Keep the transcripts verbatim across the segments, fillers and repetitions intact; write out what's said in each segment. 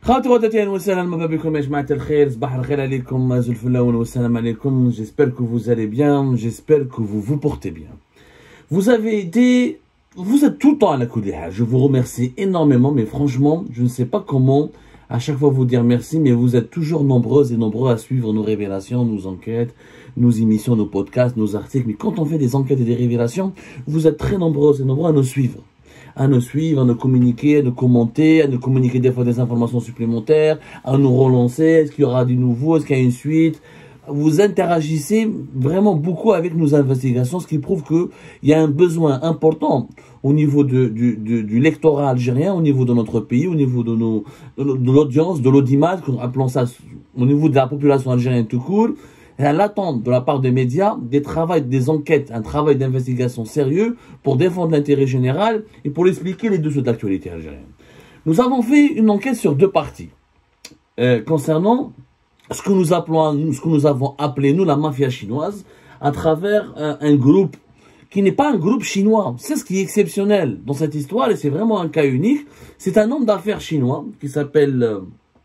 خواتي وخواتاتي اهلا وسهلا مرحبا بكم يا جماعه الخير. صباح الخير عليكم، زلف اللون والسلام عليكم. J'espère que vous allez bien, j'espère que vous vous portez bien. Vous avez été, vous êtes tout le temps à la Kouliha. Je vous remercie énormément, mais franchement, je ne sais pas comment à chaque fois vous dire merci, mais vous êtes toujours nombreuses et nombreux à suivre nos révélations, nos enquêtes, nos émissions, nos podcasts, nos articles. Mais quand on fait des enquêtes et des révélations, vous êtes très nombreuses et nombreux à nous suivre. à nous suivre, à nous communiquer, à nous commenter, à nous communiquer des fois des informations supplémentaires, à nous relancer. Est-ce qu'il y aura du nouveau? Est-ce qu'il y a une suite? Vous interagissez vraiment beaucoup avec nos investigations, ce qui prouve qu'il y a un besoin important au niveau de, du, du, du lectorat algérien, au niveau de notre pays, au niveau de, nos, de l'audience, de l'audimat, appelons ça, au niveau de la population algérienne tout court. Et à l'attente de la part des médias, des travaux, des enquêtes, un travail d'investigation sérieux pour défendre l'intérêt général et pour expliquer les dessous de l'actualité algérienne. Nous avons fait une enquête sur deux parties euh, concernant ce que nous appelons, ce que nous avons appelé nous la mafia chinoise, à travers un, un groupe qui n'est pas un groupe chinois. C'est ce qui est exceptionnel dans cette histoire et c'est vraiment un cas unique. C'est un homme d'affaires chinois qui s'appelle euh,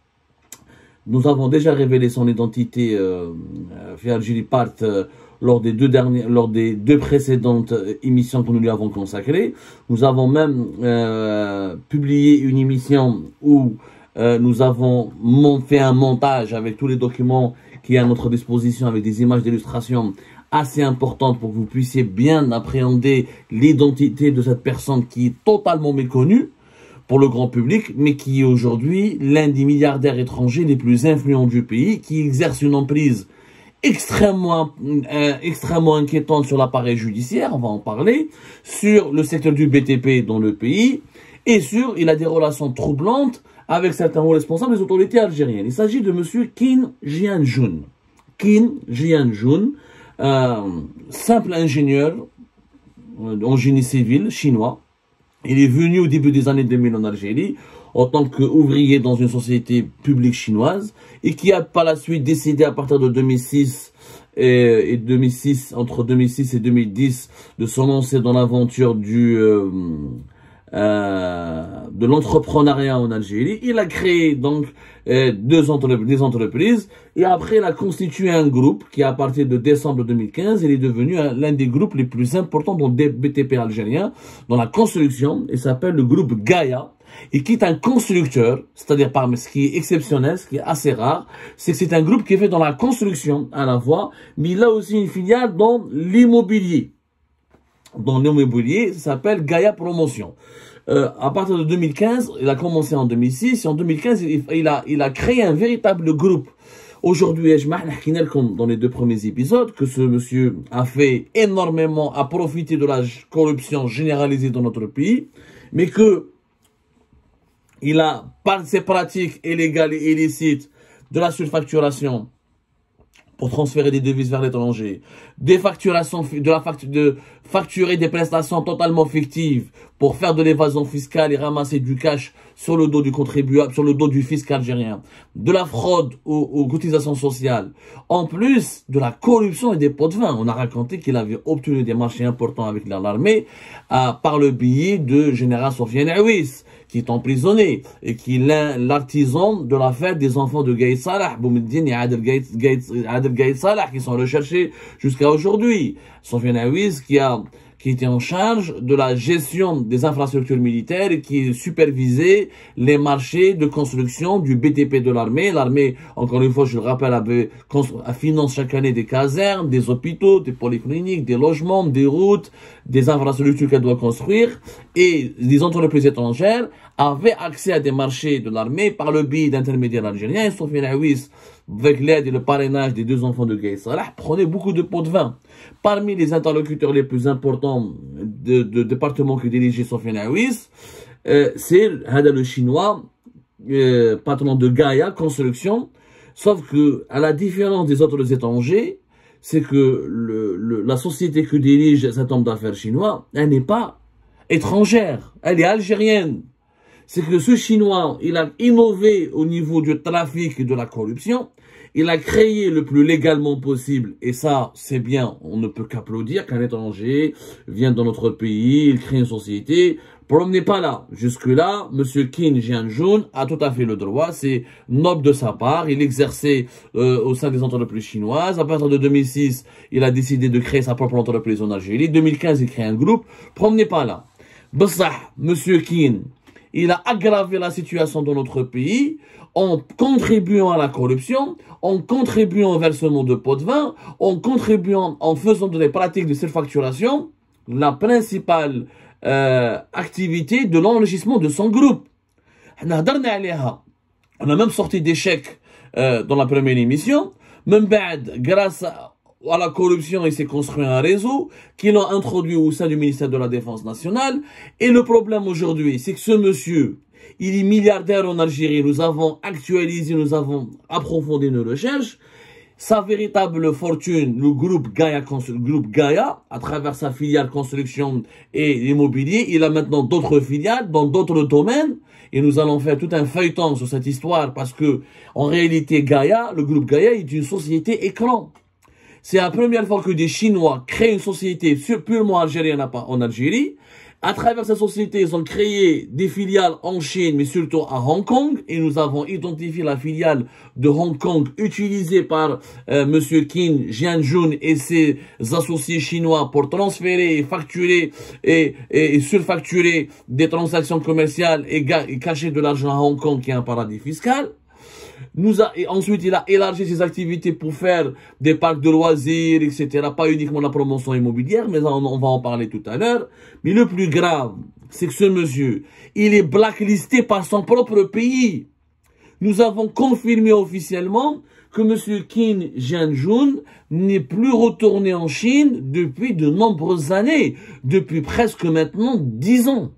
Nous avons déjà révélé son identité euh, via Algérie Part euh, lors des deux dernières, lors des deux précédentes émissions que nous lui avons consacrées. Nous avons même euh, publié une émission où euh, nous avons fait un montage avec tous les documents qui est à notre disposition, avec des images d'illustration assez importantes pour que vous puissiez bien appréhender l'identité de cette personne qui est totalement méconnue pour le grand public, mais qui est aujourd'hui l'un des milliardaires étrangers les plus influents du pays, qui exerce une emprise extrêmement, euh, extrêmement inquiétante sur l'appareil judiciaire, on va en parler, sur le secteur du B T P dans le pays, et sur, il a des relations troublantes avec certains hauts responsables des autorités algériennes. Il s'agit de monsieur Qin Jianjun. Qin Jianjun, euh, simple ingénieur en génie civil chinois. Il est venu au début des années deux mille en Algérie en tant qu'ouvrier dans une société publique chinoise et qui a par la suite décidé à partir de deux mille six et, et deux mille six, entre deux mille six et deux mille dix, de se lancer dans l'aventure du euh, euh, de l'entrepreneuriat en Algérie. Il a créé donc euh, deux entreprises, des entreprises et après il a constitué un groupe qui à partir de décembre deux mille quinze, il est devenu l'un des groupes les plus importants dans le B T P algérien, dans la construction, et s'appelle le groupe Gaïa, et qui est un constructeur, c'est-à-dire parmi ce qui est exceptionnel, ce qui est assez rare, c'est que c'est un groupe qui est fait dans la construction à la fois, mais il a aussi une filiale dans l'immobilier. Dans l'immobilier, ça s'appelle Gaïa Promotion. Euh, à partir de deux mille quinze, il a commencé en deux mille six, et en deux mille quinze, il, il, a, il a créé un véritable groupe. Aujourd'hui, dans les deux premiers épisodes, que ce monsieur a fait énormément à profiter de la corruption généralisée dans notre pays, mais que il a, par ses pratiques illégales et illicites, de la surfacturation pour transférer des devises vers l'étranger, des facturations, de la facture, de facturer des prestations totalement fictives pour faire de l'évasion fiscale et ramasser du cash sur le dos du contribuable, sur le dos du fisc algérien, de la fraude aux, aux cotisations sociales, en plus de la corruption et des pots de vin. On a raconté qu'il avait obtenu des marchés importants avec l'armée par le biais de général Sofiane Aouis, qui est emprisonné et qui est l'artisan de l'affaire des enfants de Gaïd Salah, Boumeddine et Adel Gaïd Salah, qui sont recherchés jusqu'à aujourd'hui. Sofiane Aouis, qui a qui était en charge de la gestion des infrastructures militaires et qui supervisait les marchés de construction du B T P de l'armée. L'armée, encore une fois, je le rappelle, avait, finance chaque année des casernes, des hôpitaux, des polycliniques, des logements, des routes, des infrastructures qu'elle doit construire. Et les entreprises étrangères avaient accès à des marchés de l'armée par le biais d'intermédiaires algériens. Et Sofiane Aouis, avec l'aide et le parrainage des deux enfants de Gaïd Salah, prenait beaucoup de pots de vin. Parmi les interlocuteurs les plus importants de, de département que dirigeait Sofiane Aouis, euh, c'est le chinois, euh, patron de Gaïa Construction, sauf que, à la différence des autres étrangers, c'est que le, le, la société que dirige cet homme d'affaires chinois, elle n'est pas étrangère, elle est algérienne. C'est que ce chinois, il a innové au niveau du trafic et de la corruption. Il a créé le plus légalement possible, et ça, c'est bien, on ne peut qu'applaudir qu'un étranger vienne dans notre pays, il crée une société, Promenez pas là. Jusque-là, M. Kim Jian-jun a tout à fait le droit. C'est noble de sa part. Il exerçait euh, au sein des entreprises chinoises. À partir de deux mille six, il a décidé de créer sa propre entreprise en Algérie. deux mille quinze, il crée un groupe. Promenez pas là. Bessah, M. Kim, il a aggravé la situation dans notre pays en contribuant à la corruption, en contribuant au versement de pots de vin, en contribuant, en faisant des pratiques de surfacturation, la principale euh, activité de l'enrichissement de son groupe. On a même sorti des chèques euh, dans la première émission. Même bad, grâce à, à la corruption, il s'est construit un réseau qu'il a introduit au sein du ministère de la Défense nationale. Et le problème aujourd'hui, c'est que ce monsieur, il est milliardaire en Algérie. Nous avons actualisé, nous avons approfondi nos recherches. Sa véritable fortune, le groupe Gaïa, le groupe Gaïa, à travers sa filiale construction et immobilier, il a maintenant d'autres filiales dans d'autres domaines. Et nous allons faire tout un feuilleton sur cette histoire parce que, en réalité, Gaïa, le groupe Gaïa est une société écran. C'est la première fois que des Chinois créent une société purement algérienne en Algérie. À travers cette société, ils ont créé des filiales en Chine, mais surtout à Hong Kong. Et nous avons identifié la filiale de Hong Kong utilisée par euh, M. Kim Jian-jun et ses associés chinois pour transférer et facturer et, et, et surfacturer des transactions commerciales et, et cacher de l'argent à Hong Kong qui est un paradis fiscal. Nous a, et ensuite, il a élargi ses activités pour faire des parcs de loisirs, et cetera. Pas uniquement la promotion immobilière, mais on, on va en parler tout à l'heure. Mais le plus grave, c'est que ce monsieur, il est blacklisté par son propre pays. Nous avons confirmé officiellement que M. Kim Jian-jun n'est plus retourné en Chine depuis de nombreuses années. Depuis presque maintenant dix ans.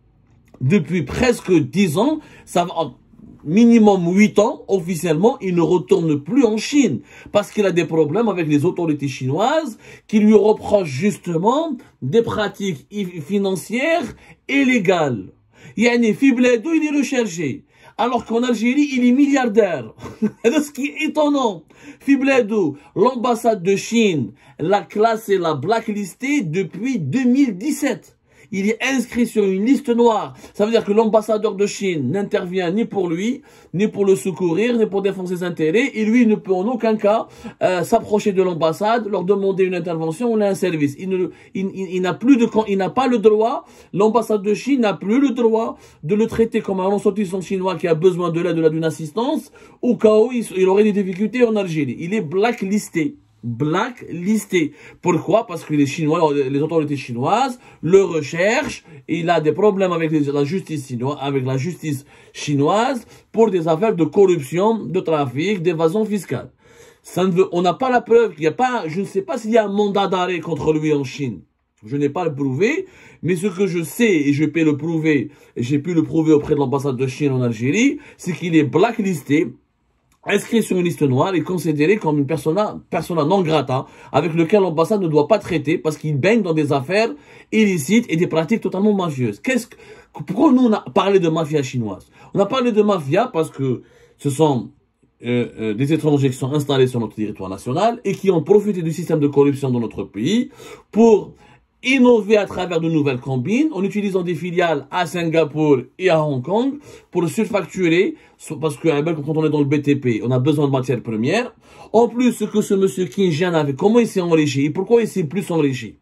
Depuis presque dix ans, ça va... minimum huit ans, officiellement, il ne retourne plus en Chine. Parce qu'il a des problèmes avec les autorités chinoises qui lui reprochent justement des pratiques financières illégales. Yani, Fibledou, il est recherché. Alors qu'en Algérie, il est milliardaire. Ce qui est étonnant. Fibledou, l'ambassade de Chine l'a classé, l'a blacklisté depuis deux mille dix-sept. Il est inscrit sur une liste noire. Ça veut dire que l'ambassadeur de Chine n'intervient ni pour lui, ni pour le secourir, ni pour défendre ses intérêts. Et lui, il ne peut en aucun cas euh, s'approcher de l'ambassade, leur demander une intervention ou un service. Il ne, il, il, il n'a plus de, il n'a pas le droit. L'ambassade de Chine n'a plus le droit de le traiter comme un ressortissant chinois qui a besoin de l'aide, de d'une assistance, au cas où il, il aurait des difficultés en Algérie. Il est blacklisté. Blacklisté. Pourquoi? Parce que les Chinois, les autorités chinoises le recherchent et il a des problèmes avec les, la justice chinoise, avec la justice chinoise pour des affaires de corruption, de trafic, d'évasion fiscale. Ça ne veut, on n'a pas la preuve qu'il n'y a pas, je ne sais pas s'il y a un mandat d'arrêt contre lui en Chine. Je n'ai pas le prouvé, mais ce que je sais, et je peux le prouver, et j'ai pu le prouver auprès de l'ambassade de Chine en Algérie, c'est qu'il est blacklisté, inscrit sur une liste noire et considéré comme une persona, persona non grata avec lequel l'ambassade ne doit pas traiter parce qu'il baigne dans des affaires illicites et des pratiques totalement mafieuses. Qu'est-ce que, pourquoi nous on a parlé de mafia chinoise? On a parlé de mafia parce que ce sont euh, euh, des étrangers qui sont installés sur notre territoire national et qui ont profité du système de corruption dans notre pays pour innover à travers de nouvelles combines en utilisant des filiales à Singapour et à Hong Kong pour surfacturer, parce que quand on est dans le B T P, on a besoin de matières premières. En plus, ce que ce monsieur Kim Jian avait, comment il s'est enrichi et pourquoi il s'est plus enrichi?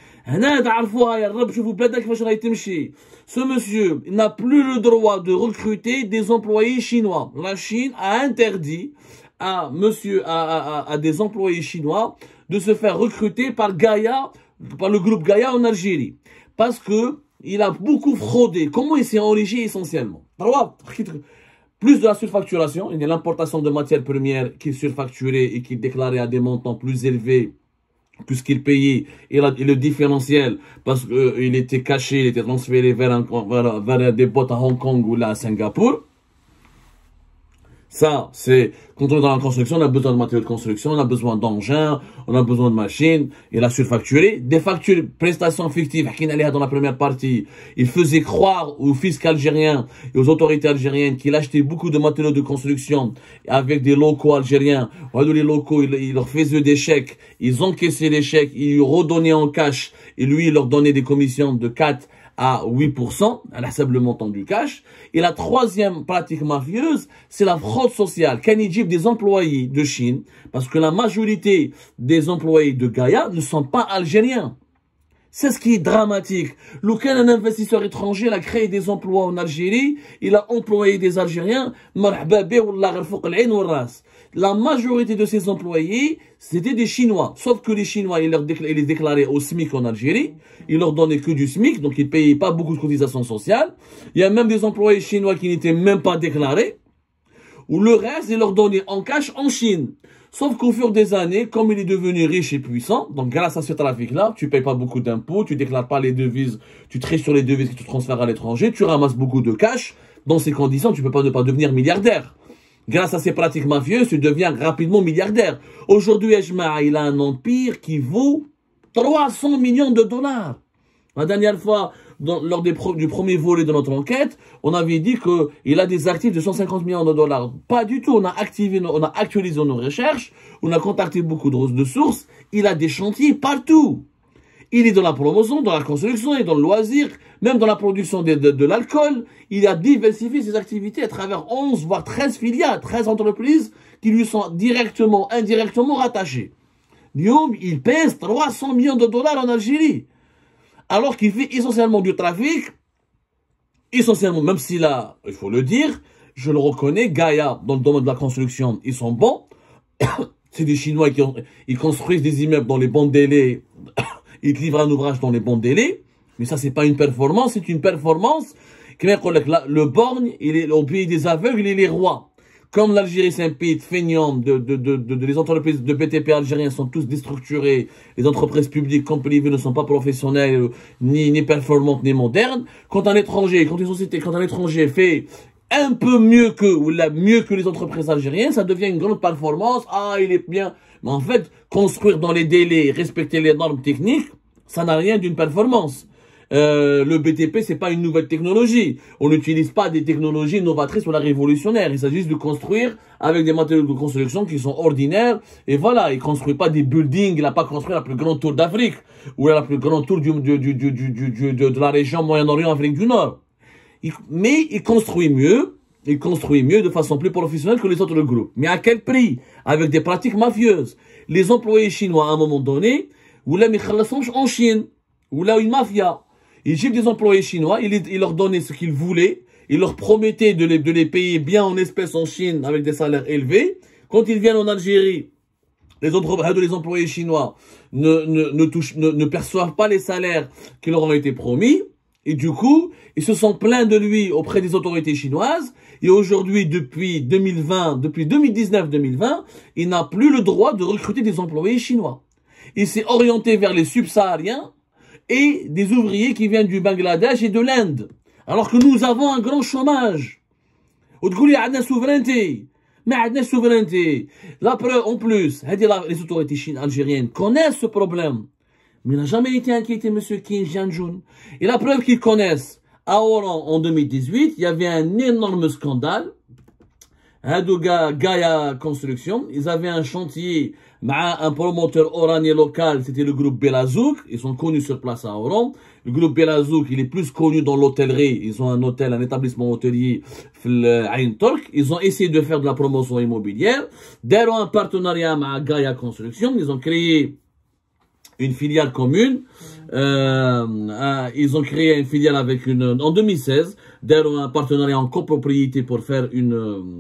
Ce monsieur n'a plus le droit de recruter des employés chinois. La Chine a interdit à monsieur, à, à, à des employés chinois de se faire recruter par Gaïa, par le groupe Gaïa en Algérie. Parce que il a beaucoup fraudé. Comment il s'est enrichi essentiellement? Plus de la surfacturation, il y a l'importation de matières premières qui est surfacturée et qui est déclarée à des montants plus élevés que ce qu'il payait. Et, la, et le différentiel, parce qu'il euh, était caché, il était transféré vers, un, vers, vers des boîtes à Hong Kong ou là à Singapour. Ça, c'est, quand on est dans la construction, on a besoin de matériaux de construction, on a besoin d'engins, on a besoin de machines, il a surfacturé. Des factures, prestations fictives, dans la première partie, il faisait croire aux fiscs algériens et aux autorités algériennes qu'il achetait beaucoup de matériaux de construction avec des locaux algériens. Les locaux, il, il leur faisait des chèques, ils encaissaient les chèques, ils lui redonnaient en cash, et lui, il leur donnait des commissions de quatre à huit pour cent, à la le montant du cash. Et la troisième pratique mafieuse, c'est la fraude sociale. Kanijib des employés de Chine, parce que la majorité des employés de Gaïa ne sont pas algériens. C'est ce qui est dramatique. Lequel un investisseur étranger il a créé des emplois en Algérie, il a employé des Algériens, la majorité de ces employés, c'était des Chinois. Sauf que les Chinois, ils, leur décla- ils les déclaraient au SMIC en Algérie. Ils leur donnaient que du SMIC, donc ils ne payaient pas beaucoup de cotisations sociales. Il y a même des employés chinois qui n'étaient même pas déclarés. Ou le reste, ils leur donnaient en cash en Chine. Sauf qu'au fur des années, comme il est devenu riche et puissant, donc grâce à ce trafic-là, tu payes pas beaucoup d'impôts, tu déclares pas les devises, tu triches sur les devises que tu transfères à l'étranger, tu ramasses beaucoup de cash. Dans ces conditions, tu peux pas ne pas devenir milliardaire. Grâce à ces pratiques mafieuses, tu deviens rapidement milliardaire. Aujourd'hui, Ejma, il a un empire qui vaut trois cents millions de dollars. La dernière fois, dans, lors des pro, du premier volet de notre enquête, on avait dit qu'il a des actifs de cent cinquante millions de dollars. Pas du tout. On a activé, on a actualisé nos recherches. On a contacté beaucoup de, de sources. Il a des chantiers partout. Il est dans la promotion, dans la construction, et dans le loisir, même dans la production de, de, de l'alcool. Il a diversifié ses activités à travers onze, voire treize filiales, treize entreprises qui lui sont directement, indirectement rattachées. Lyoum, il pèse trois cents millions de dollars en Algérie. Alors qu'il fait essentiellement du trafic, essentiellement, même s'il a, il faut le dire, je le reconnais, Gaïa, dans le domaine de la construction, ils sont bons. C'est des Chinois qui ont, ils construisent des immeubles dans les bons délais. Il te livre un ouvrage dans les bons délais, mais ça, c'est pas une performance, c'est une performance. Le borgne, il est au pays des aveugles, il est roi. Comme l'Algérie, c'est un pays de feignants, de, de, de, de, de, les entreprises de B T P algériens sont tous déstructurées, les entreprises publiques comme privées ne sont pas professionnelles, ni, ni performantes, ni modernes. Quand un étranger, quand une société, quand un étranger fait un peu mieux que, ou la, mieux que les entreprises algériennes, ça devient une grande performance. Ah, il est bien. Mais en fait, construire dans les délais, respecter les normes techniques, ça n'a rien d'une performance. Euh, le B T P, c'est pas une nouvelle technologie. On n'utilise pas des technologies novatrices ou la révolutionnaire. Il s'agit juste de construire avec des matériaux de construction qui sont ordinaires. Et voilà, il construit pas des buildings. Il n'a pas construit la plus grande tour d'Afrique ou la plus grande tour du, du, du, du, du, du, de, de la région Moyen-Orient, Afrique du Nord. Il, mais il construit mieux. Il construit mieux de façon plus professionnelle que les autres groupes. Mais à quel prix? Avec des pratiques mafieuses. Les employés chinois, à un moment donné, ou là, en Chine, ou là, une mafia. Ils giflent des employés chinois, ils, ils leur donnaient ce qu'ils voulaient, ils leur promettaient de les, de les payer bien en espèces en Chine avec des salaires élevés. Quand ils viennent en Algérie, les, les employés chinois ne, ne, ne, touchent, ne, ne perçoivent pas les salaires qui leur ont été promis. Et du coup, ils se sont plaints de lui auprès des autorités chinoises. Et aujourd'hui, depuis deux mille vingt, depuis deux mille dix-neuf deux mille vingt, il n'a plus le droit de recruter des employés chinois. Il s'est orienté vers les subsahariens et des ouvriers qui viennent du Bangladesh et de l'Inde. Alors que nous avons un grand chômage. On dit, on a une souveraineté. Mais on a une souveraineté. La preuve, en plus, les autorités algériennes connaissent ce problème. Mais il n'a jamais été inquiété, M. Kim Jianjun. Et la preuve qu'ils connaissent, à Oran, en deux mille dix-huit, il y avait un énorme scandale. Hadouga Gaïa Construction, ils avaient un chantier, un promoteur oranais local, c'était le groupe Belazouk, ils sont connus sur place à Oran. Le groupe Belazouk, il est plus connu dans l'hôtellerie, ils ont un hôtel, un établissement hôtelier, Ain Turk. Ils ont essayé de faire de la promotion immobilière. Derrière un partenariat avec Gaïa Construction, ils ont créé une filiale commune. Euh, euh, ils ont créé une filiale avec une, en deux mille seize, derrière un partenariat en copropriété pour faire une,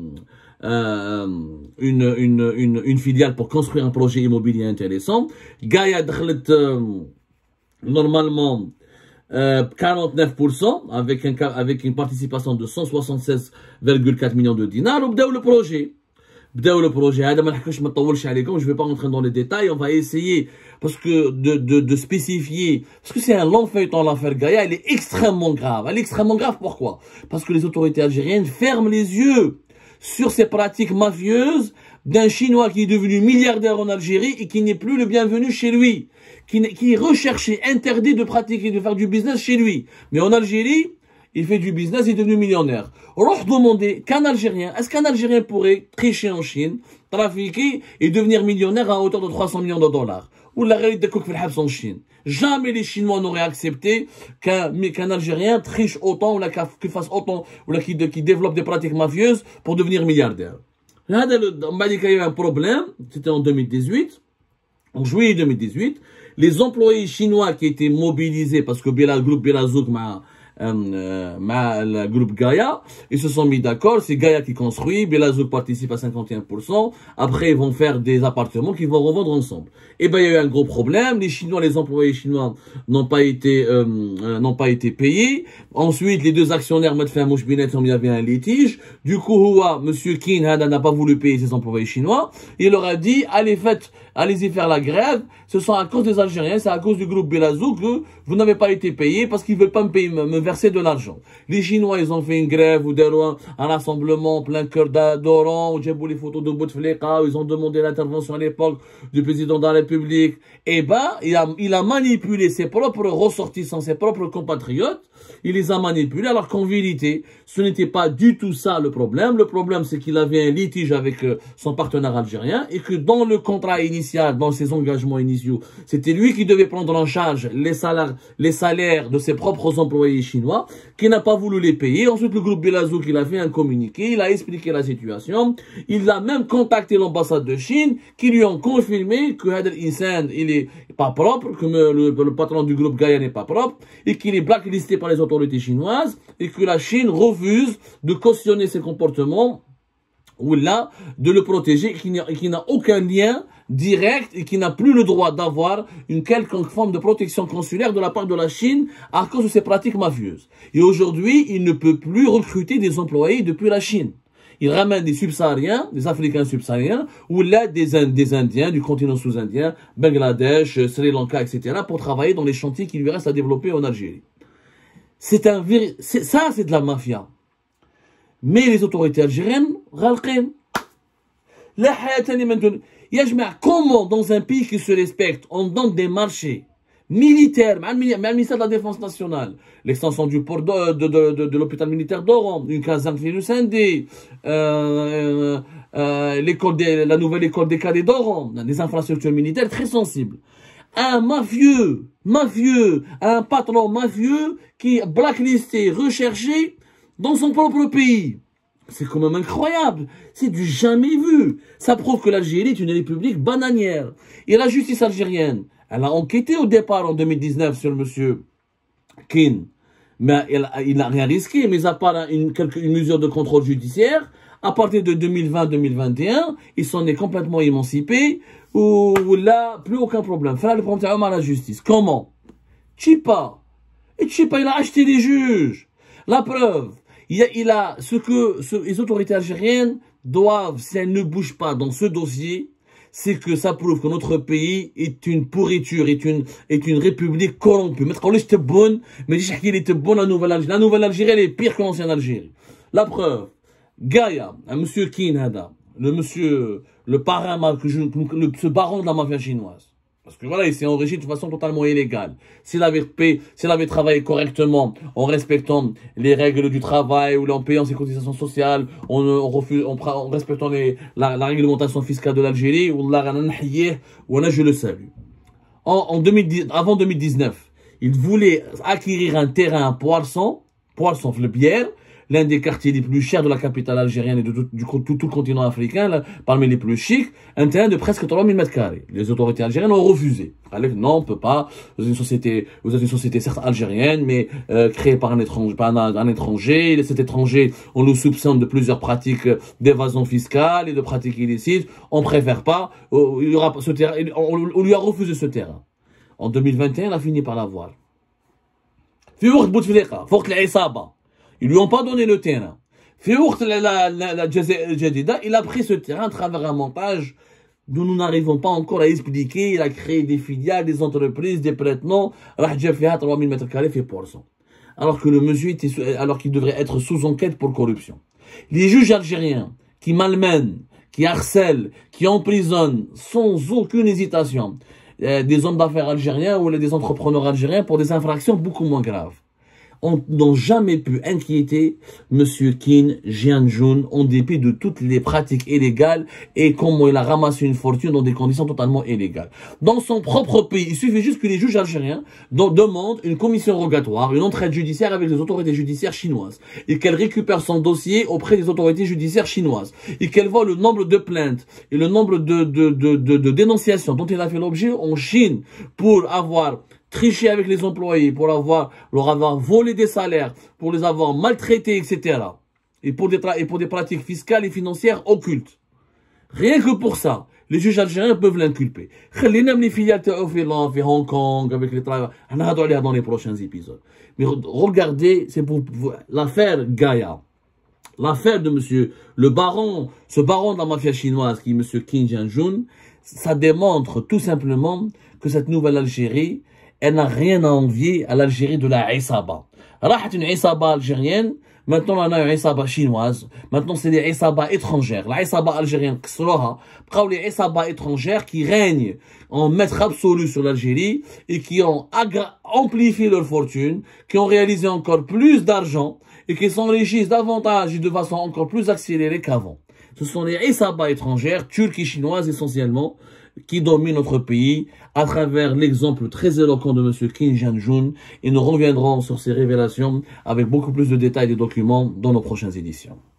euh, une, une, une, une filiale pour construire un projet immobilier intéressant. Gaïa دخلت, euh, normalement, euh, quarante-neuf pour cent avec, un, avec une participation de cent soixante-seize virgule quatre millions de dinars. Ou le projet. le projet. Je ne vais pas rentrer dans les détails. On va essayer parce que de, de, de spécifier. Parce que c'est un long feuilleton, l'affaire Gaïa. Elle est extrêmement grave. Elle est extrêmement grave. Pourquoi? Parce que les autorités algériennes ferment les yeux sur ces pratiques mafieuses d'un Chinois qui est devenu milliardaire en Algérie et qui n'est plus le bienvenu chez lui. Qui, qui est recherché, interdit de pratiquer, de faire du business chez lui. Mais en Algérie, il fait du business, il est devenu millionnaire. On leur demander qu'un Algérien, est-ce qu'un Algérien pourrait tricher en Chine, trafiquer et devenir millionnaire à hauteur de trois cents millions de dollars? ولا غير يدكوك في الحبس en Chine. Jamais les Chinois n'auraient accepté qu'un qu'un Algérien triche autant ou qu'il fasse autant ou qu'il développe des pratiques mafieuses pour devenir milliardaire. Là, on m'a dit qu'il y avait un problème, c'était en deux mille dix-huit, en juillet deux mille dix-huit, les employés chinois qui étaient mobilisés parce que le groupe Belazouk m'a Euh, le groupe Gaïa, ils se sont mis d'accord, c'est Gaïa qui construit, Belazouk participe à cinquante et un pour cent, après ils vont faire des appartements qu'ils vont revendre ensemble. Et ben il y a eu un gros problème, les Chinois, les employés chinois n'ont pas été euh, euh, n'ont pas été payés. Ensuite, les deux actionnaires Medfin Mouchbinet, il y avait un litige. Du coup, Hua, monsieur Kin Hada n'a pas voulu payer ses employés chinois. Il leur a dit, allez faites, allez-y faire la grève. Ce sont à cause des Algériens, c'est à cause du groupe Belazouk que vous n'avez pas été payés parce qu'ils veulent pas me payer, me, me verser de l'argent. Les Chinois, ils ont fait une grève ou des lois, un rassemblement plein cœur d'Oran, où j'ai les photos de Bouteflika, où ils ont demandé l'intervention à l'époque du président de la République. Et ben, il a, il a manipulé ses propres ressortissants, ses propres compatriotes. Il les a manipulés, alors qu'en vérité, ce n'était pas du tout ça le problème. Le problème, c'est qu'il avait un litige avec euh, son partenaire algérien et que dans le contrat initial, dans ses engagements initiaux, c'était lui qui devait prendre en charge les salaires, les salaires de ses propres employés chinois, qui n'a pas voulu les payer. Ensuite, le groupe Belazouk, il a fait un communiqué, il a expliqué la situation. Il a même contacté l'ambassade de Chine, qui lui ont confirmé que Hadel Insan, il est pas propre, que le, le, le patron du groupe Gaïa n'est pas propre, et qu'il est blacklisté par les autorités chinoises, et que la Chine refuse de cautionner ses comportements, ou là, de le protéger, et qui n'a aucun lien direct, et qui n'a plus le droit d'avoir une quelconque forme de protection consulaire de la part de la Chine à cause de ses pratiques mafieuses. Et aujourd'hui, il ne peut plus recruter des employés depuis la Chine. Il ramène des subsahariens, des Africains subsahariens, ou là des, des Indiens, du continent sous-indien, Bangladesh, Sri Lanka, et cetera, pour travailler dans les chantiers qui lui restent à développer en Algérie. C'est un ça, c'est de la mafia. Mais les autorités algériennes, غالقين. لا حياة لمن دون. يا جماعة, comment dans un pays qui se respecte, on donne des marchés militaires, مع le ministère de la Défense nationale, l'extension du port de, de, de, de, de l'hôpital militaire d'Oran, une caserne Finus-Indé, euh, euh, l'école des, la nouvelle école des cadets d'Oran, des infrastructures militaires très sensibles. Un mafieux, mafieux, un patron mafieux qui est blacklisté, recherché dans son propre pays. C'est quand même incroyable. C'est du jamais vu. Ça prouve que l'Algérie est une république bananière. Et la justice algérienne, elle a enquêté au départ en deux mille dix-neuf sur monsieur Kin. Mais elle, il n'a rien risqué, mais à part une, quelque, une mesure de contrôle judiciaire, à partir de deux mille vingt deux mille vingt et un, il s'en est complètement émancipé, ou là, plus aucun problème. Fallait le prendre à la justice. Comment? Chipa. Et Chipa, il a acheté les juges. La preuve. Il a, il a ce que ce, les autorités algériennes doivent, si elles ne bougent pas dans ce dossier, c'est que ça prouve que notre pays est une pourriture, est une, est une république corrompue. Mais quand j'étais bonne, mais je dis était bonne la nouvelle Algérie. La nouvelle Algérie, elle est pire que l'ancienne Algérie. La preuve. Gaïa, un monsieur Kin Hada, le monsieur, le parrain, que je, le, ce baron de la mafia chinoise. Parce que voilà, il s'est enrichi de façon totalement illégale. S'il avait payé, s'il avait travaillé correctement, en respectant les règles du travail, ou en payant ses cotisations sociales, en, en, refus, en, en respectant les, la, la réglementation fiscale de l'Algérie, ou là, je le salue. En, en deux mille dix, avant deux mille dix-neuf, il voulait acquérir un terrain à Poisson, Poisson, le Bière, l'un des quartiers les plus chers de la capitale algérienne et de tout, du, tout, tout le continent africain, là, parmi les plus chics, un terrain de presque trois mille mètres carrés. Les autorités algériennes ont refusé. Non, on peut pas. Vous êtes une société, vous êtes une société certes algérienne, mais euh, créée par un étranger, par un, un étranger. Et cet étranger, on le soupçonne de plusieurs pratiques d'évasion fiscale et de pratiques illicites. On préfère pas. Euh, il y aura ce terrain. On, on lui a refusé ce terrain. En deux mille vingt et un, on a fini par l'avoir. في وقت بوتفليقة في وقت العصابة ils lui ont pas donné le terrain. في وقت la Jazair الجديدة, il a pris ce terrain à travers un montage dont nous n'arrivons pas encore à expliquer. Il a créé des filiales, des entreprises, des prête-noms. راح جاب فيها trois mille mètres carrés fait Poisson. Alors que le monsieur était, alors qu'il devrait être sous enquête pour corruption. Les juges algériens qui malmènent, qui harcèlent, qui emprisonnent sans aucune hésitation des hommes d'affaires algériens ou des entrepreneurs algériens pour des infractions beaucoup moins graves. n'ont jamais pu inquiéter M. Kim Jong-un en dépit de toutes les pratiques illégales et comment il a ramassé une fortune dans des conditions totalement illégales. Dans son propre pays, il suffit juste que les juges algériens demandent une commission rogatoire, une entraide judiciaire avec les autorités judiciaires chinoises et qu'elle récupère son dossier auprès des autorités judiciaires chinoises et qu'elle voit le nombre de plaintes et le nombre de, de, de, de, de dénonciations dont il a fait l'objet en Chine pour avoir tricher avec les employés, pour avoir, leur avoir volé des salaires, pour les avoir maltraités, et cetera. Et pour des, et pour des pratiques fiscales et financières occultes. Rien que pour ça, les juges algériens peuvent l'inculper. Même les filiales de Hong Kong, avec les travailleurs, on va aller dans les prochains épisodes. Mais regardez, c'est pour l'affaire Gaïa. L'affaire de monsieur, le baron, ce baron de la mafia chinoise qui est monsieur Kim Jong-un, ça démontre tout simplement que cette nouvelle Algérie, elle n'a rien à envier à l'Algérie de la Isaba. Rahat une Isaba algérienne, maintenant on a une Isaba chinoise, maintenant c'est des Isaba étrangères. La Isaba algérienne, les Isaba étrangères qui règnent en maître absolu sur l'Algérie et qui ont amplifié leur fortune, qui ont réalisé encore plus d'argent et qui s'enrichissent davantage et de façon encore plus accélérée qu'avant. Ce sont les Isaba étrangères, turques et chinoises essentiellement, qui dominent notre pays à travers l'exemple très éloquent de M. Kim Jong-un et nous reviendrons sur ces révélations avec beaucoup plus de détails et de documents dans nos prochaines éditions.